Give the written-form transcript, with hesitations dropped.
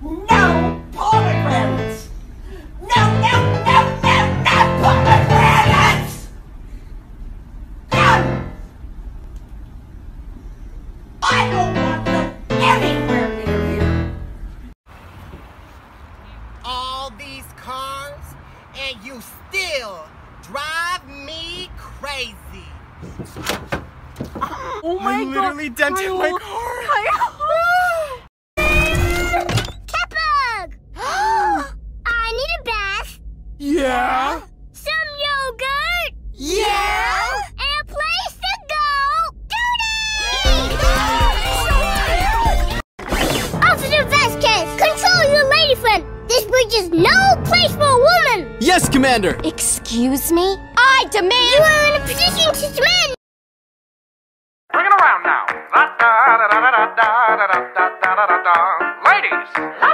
No pomegranates! No pomegranates! None! I don't want them anywhere near here. All these cars, and you still drive me crazy. Oh my God! I literally dented my car. Catbug! I need a bath. Yeah? Some yogurt. Yeah? And a place to go. Officer Vasquez, control your lady friend. This bridge is no place for a woman. Yes, Commander! Excuse me? I demand you are in a position to demand. Bring it around now. Ladies,